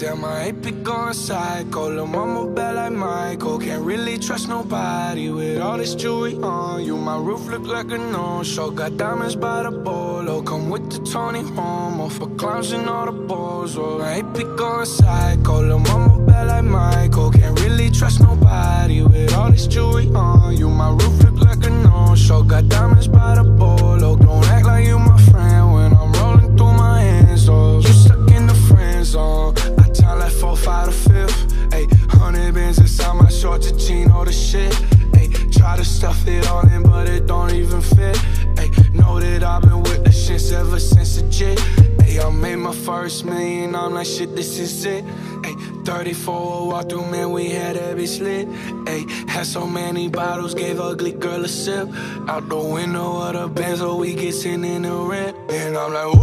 Damn, I ain't be going psycho. Lil' mama bad like Michael. Can't really trust nobody with all this jewelry on you. My roof look like a no-show. Got diamonds by the bolo. Come with the Tony Romo for clowns and all the balls. Oh, I ain't be going psycho. Lil' mama bad like Michael. Can't really trust nobody with all this jewelry on you. My roof look like a no-show. Got diamonds by the bolo. Don't act like you my friend when I'm rolling through my hands. Oh, you stuck in the friend zone. Time like 4, 5 to 5th. Ayy, 100 bands inside my shorts, a jean, all the shit. Ayy, try to stuff it all in, but it don't even fit. Ayy, know that I've been with the shits ever since the jit. Ayy, I made my first million, I'm like, shit, this is it. Ayy, 34 walk through, man, we had every slit. Ayy, had so many bottles, gave ugly girl a sip. Out the window of the Benz, so we get sitting in the rent. And I'm like,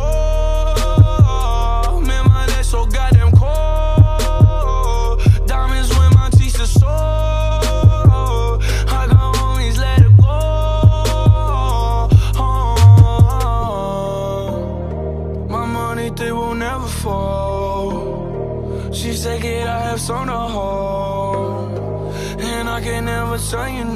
whoa, man, my legs so goddamn cold. Diamonds when my teeth are sore. I got homies, let it go. My money, they will never fall. She said, kid, I have some to hold, and I can never tell you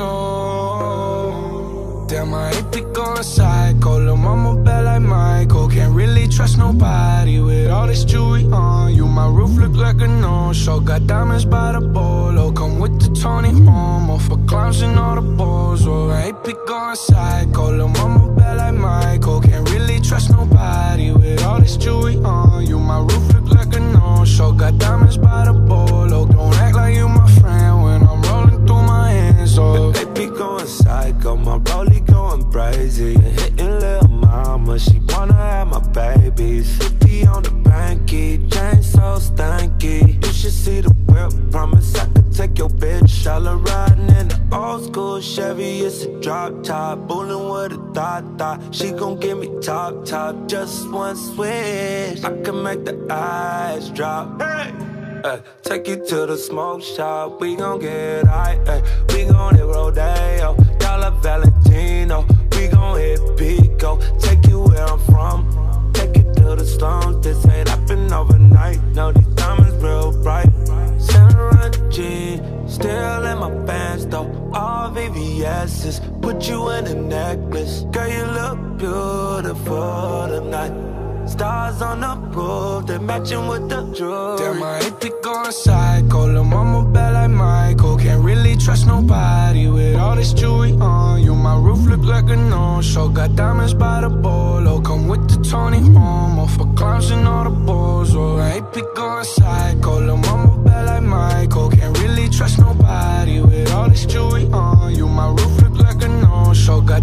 no. Damn, I ain't be going psycho. Lil' mama bad like Michael. Can't really trust nobody with all this jewelry on you. My roof look like a no-show. Got diamonds by the bolo. Come with the Tony Romo for clowns and all the balls. Oh, I ain't be going psycho. Lil' mama bad like Michael. Can't really trust nobody with all this jewelry on you. My roof look like a no-show. Got diamonds by the bolo. Don't act like you my friend when I'm rolling through my hands. Oh, they be going psycho. My rollie going crazy. Hitting lil' mama, she wanna have my babies. 50 on the banky, chain so stanky. You should see the whip, promise I could take your bitch. All her riding in the old school Chevy, it's a drop top. Bullin' with a thought. She gon' give me top, just one switch. I can make the eyes drop. Hey! Take you to the smoke shop, we gon' get high. We gon' hit Rodeo, Dolla Valentino. We gon' hit Pico, take you where I'm from. Take you to the slums, this ain't happen overnight. No, these diamonds real bright. Center jean, still in my pants though. All VVS's, put you in a necklace. Girl, you look beautiful tonight. Stars on the roof, they matching with the jewelry. Damn, I ain't be going psycho. Lil' mama bad like Michael. Can't really trust nobody with all this jewelry on you. My roof look like a no-show. Got diamonds by the bolo. Come with the Tony Romo for clowns and all the balls. Oh, I ain't be going psycho. Lil' mama bad like Michael. Can't really trust nobody with all this jewelry on you. My roof look like a no-show. Got